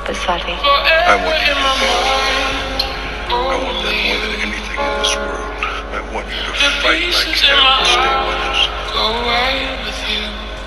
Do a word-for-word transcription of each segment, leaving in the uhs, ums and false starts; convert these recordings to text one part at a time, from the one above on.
Basati. I want you. I want that more than anything in this world. I want you to fight like hell to stay with us. Go away with you.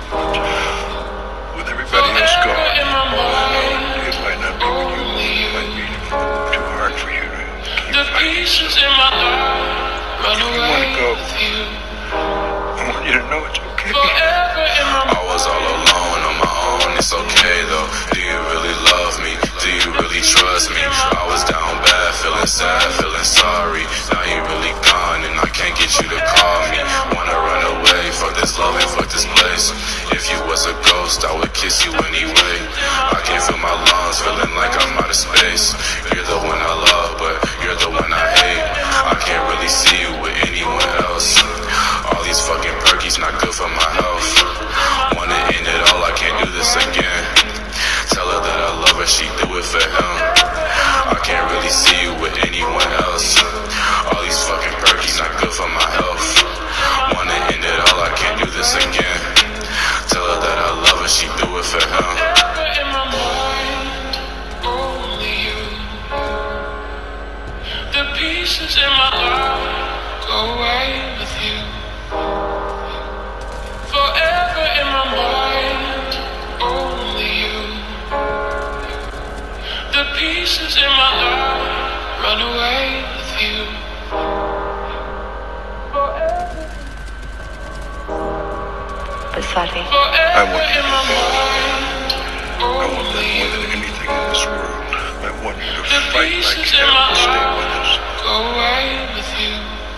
With everybody else gone, it might not be with you. It might be too hard for you to keep The fighting. pieces in my life run If you away want to go, with you. I want you to know it's okay. Forever in my I was all alone on my own, it's okay though. Do you really love me? Do you really trust me? I was down bad, feeling sad, feeling sorry. Now you really gone and I can't get you to call me. Wanna run away, fuck this love and fuck this place. If you was a ghost, I would kiss you anyway. I can't feel my lungs, feeling like I'm out of space. You're the one I love, but you're the one I hate. I can't really see you with anyone else. All these fucking perkies not good for my health. Wanna end it all, I can't do this again. Tell her that I love her, she do it for him. I can't really see you with anyone else. All these fucking perkies not good for my health. Wanna end it all, I can't do this again. Tell her that I love her, she do it for him. Forever in my mind, only you. The pieces in my life go away with you. Forever in my mind, only you. The pieces in my life run away with you. Forever, Basati. I want forever you. in my mind, I want that only more you. than anything in this world. I want you to The fight like pieces in hell my to stay life with us. go away with you.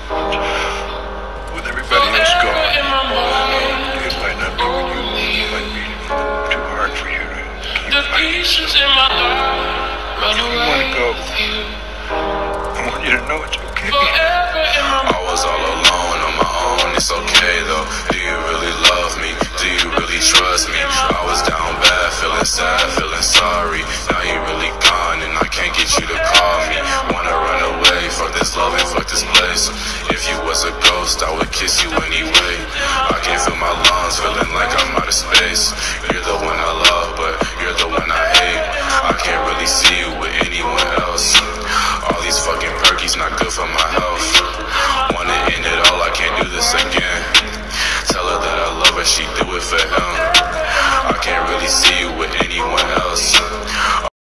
With everybody else Forever gone, in my mind, it might not be with you. It might be too hard for you to keep the fighting. pieces in my life run If you away wanna go, with you. I want you to know it's okay. Forever in my I was all alone on my own, it's okay though. Do you really love me? Do you really trust me? I was down bad, feeling sad, feeling sorry. Now you really gone and I can't get you to call me. Wanna run away, fuck this love and fuck this place. If you was a ghost, I would kiss you anyway. I can't feel my lungs, feeling like I'm out of space. You're the one I love, but you're the one I hate. I can't really see you with anyone else. All these fucking perkies not good for my health. Wanna end it all, I can't do this again. Tell her that I love her, she do it for him.